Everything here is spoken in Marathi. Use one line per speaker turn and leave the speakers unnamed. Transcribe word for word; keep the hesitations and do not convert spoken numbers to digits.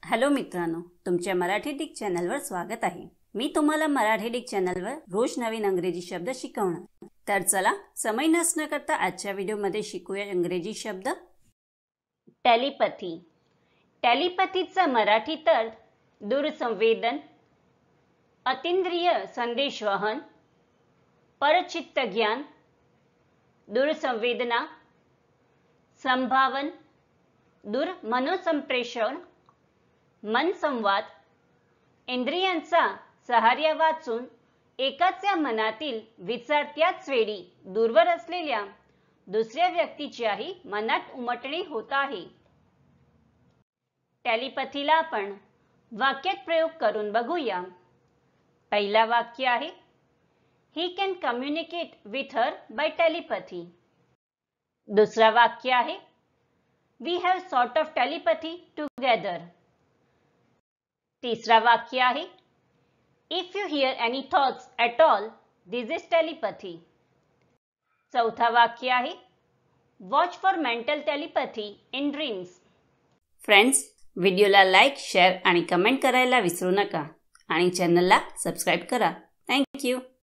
हॅलो मित्रांनो, तुमच्या मराठी डिक चॅनलवर स्वागत आहे। मी तुम्हाला मराठी डिक चॅनलवर रोज नवीन इंग्रजी शब्द शिकवणार। तर चला समय नष्ट न करता आजच्या व्हिडिओमध्ये शिकूया इंग्रजी शब्द। टेलिपॅथी। टेलिपॅथीचा मराठी अर्थ दूरसंवेदन, अतींद्रिय संदेशवहन, परचित्त ज्ञान, दूरसंवेदना, संभावन, दूर मनोसंप्रेषण, मनसंवाद, इंद्रियांचा सहार्य वाचून एकाच्या मनातील विचार त्याच वेळी दूरवर असलेल्या दुसऱ्या व्यक्तीच्याही मनात उमटणे होत आहे। टेलिपॅथीला आपण वाक्यात प्रयोग करून बघूया। पहिला वाक्य आहे, he can communicate with her by telepathy. दुसरा वाक्य आहे, we have sort of telepathy together. तीसरा वाक्य आहे, if you hear any thoughts at all, this is telepathy. चौथा वाक्य आहे, watch for mental telepathy in dreams. Friends, व्हिडिओला लाईक, शेअर आणि कमेंट करायला विसरू नका आणि चॅनलला सबस्क्राइब करा। Thank you.